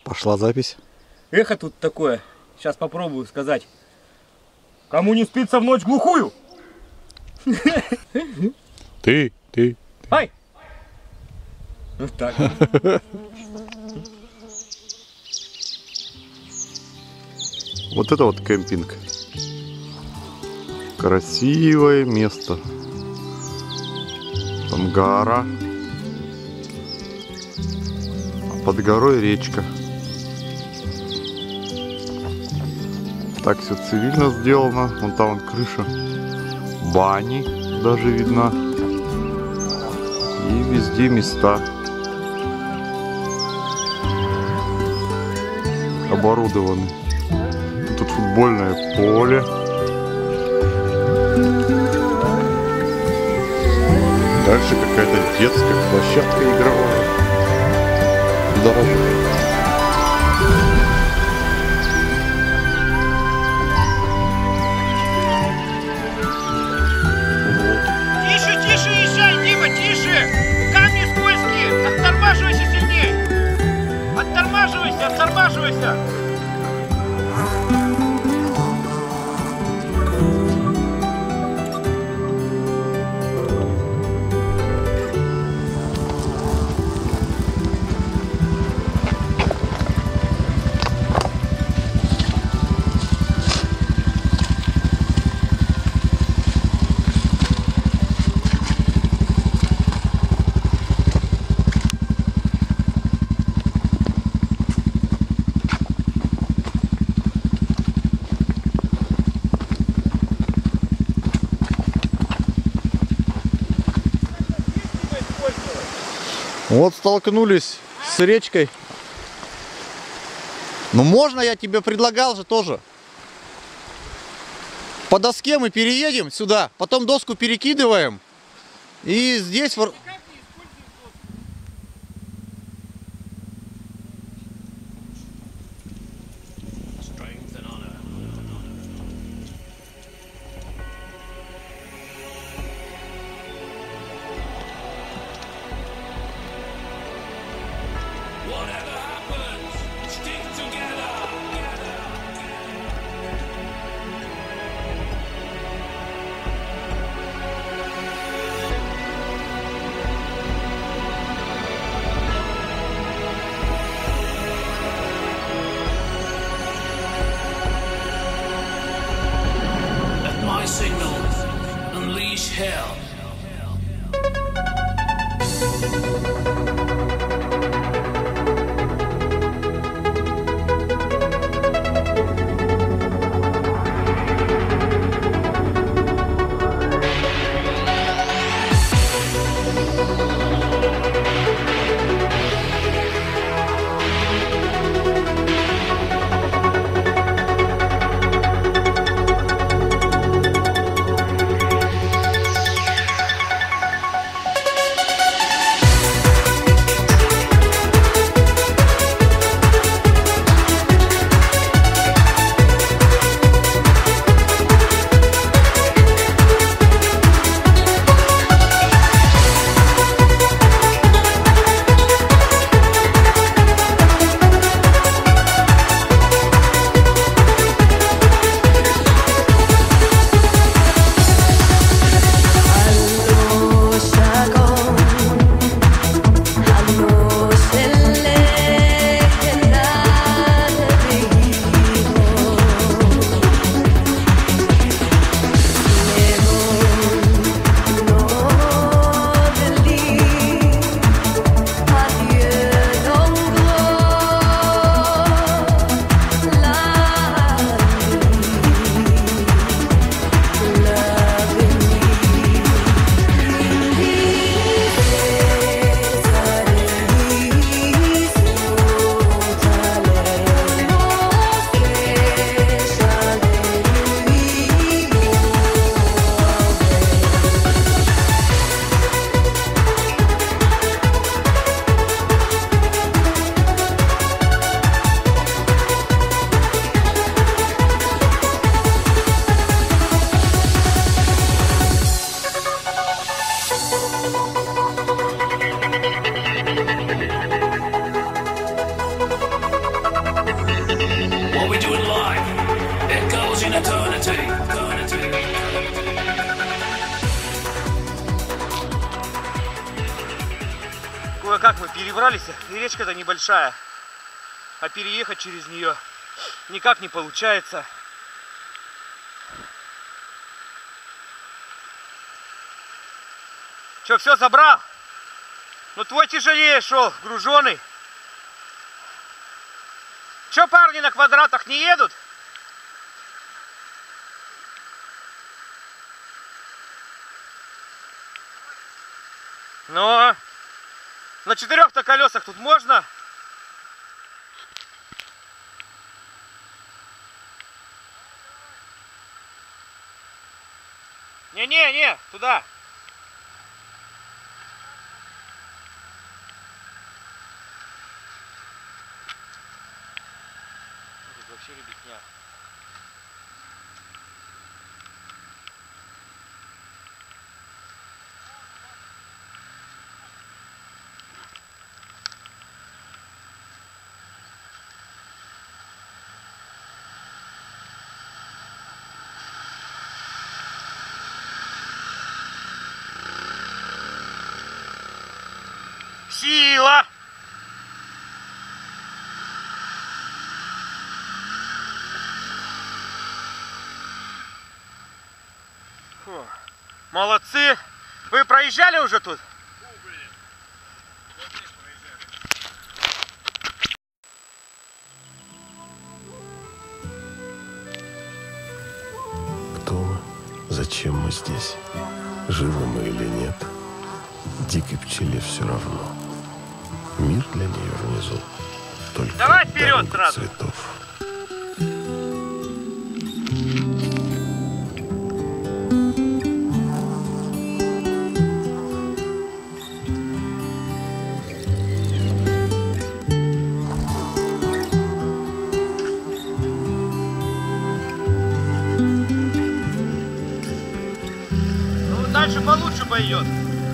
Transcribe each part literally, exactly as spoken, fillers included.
Пошла запись. Эхо тут такое. Сейчас попробую сказать. Кому не спится в ночь глухую? Ты, ты. Ай! Вот так. Вот это вот кемпинг. Красивое место. Там гора. А под горой речка. Так все цивильно сделано. Вон там вон крыша. Бани даже видна. И везде места. Оборудованы. Тут футбольное поле. Дальше какая-то детская площадка игровая. Дорожка. Тише, тише езжай, Дима, тише! Камни скользкие! Оттормаживайся сильней! Оттормаживайся, оттормаживайся! Вот столкнулись с речкой. Ну можно, я тебе предлагал же тоже. По доске мы переедем сюда, потом доску перекидываем. И здесь... Кое-как мы перебрались, и речка-то небольшая, а переехать через нее никак не получается. Че, все забрал? Ну твой тяжелее шел, груженый. Че, парни на квадратах не едут? Ну, на четырех-то колесах тут можно? Не-не-не, туда. Тут вообще ребятня. Сила! Фу. Молодцы! Вы проезжали уже тут? Кто мы? Зачем мы здесь? Живы мы или нет? Дикой пчеле все равно. Мир для нее внизу. Только давай вперед дорога сразу. Цветов. Ну, дальше получше пойдет.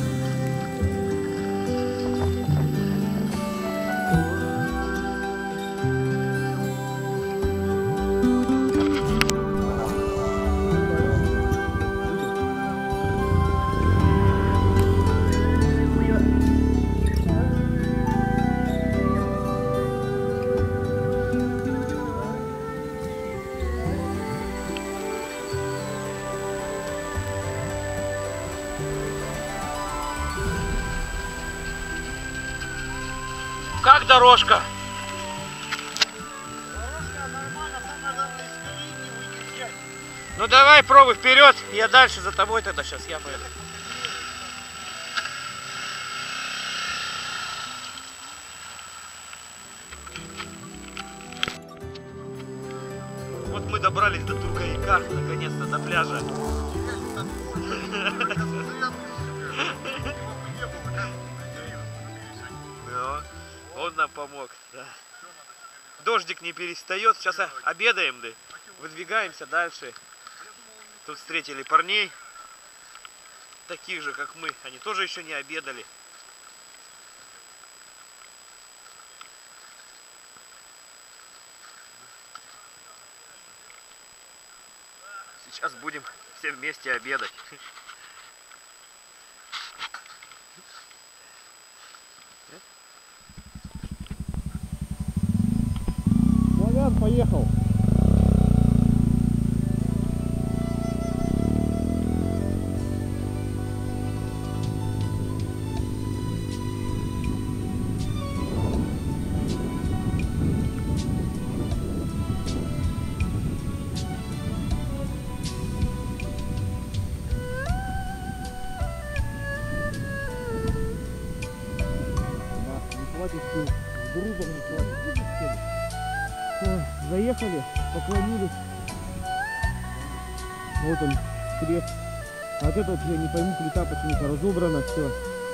Как дорожка? Дорожка нормально, самое главное, из колеи не выезжать. Ну давай, пробуй вперед, я дальше за тобой тогда сейчас я поеду. Вот мы добрались до Тургаяка, наконец-то до пляжа. Он нам помог, да. Дождик не перестает. Сейчас обедаем, да. Выдвигаемся дальше. Тут встретили парней, таких же, как мы. Они тоже еще не обедали. Сейчас будем все вместе обедать. Поехал. С грузом не хватит. Заехали, поклонились. Вот он, крест. А вот это вот я не пойму, плита почему-то разобрана, все.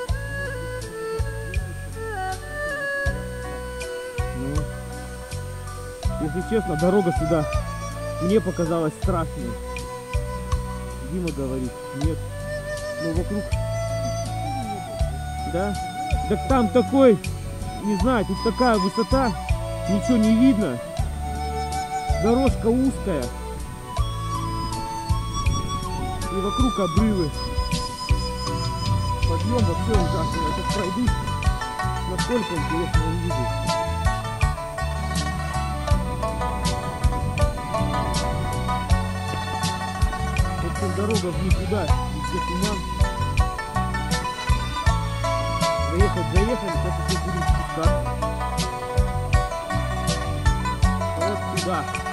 Ну, если честно, дорога сюда мне показалась страшной. Дима говорит, нет. Ну вокруг. Да? Так там такой, не знаю, тут такая высота, ничего не видно. Дорожка узкая, И вокруг обрывы. Подъем вообще ужасный. Я сейчас пройдусь. Насколько интересно увидеть. В общем, дорога в никуда, везде туман. Заехать, заехали, сейчас еще будем спускаться. Вот сюда.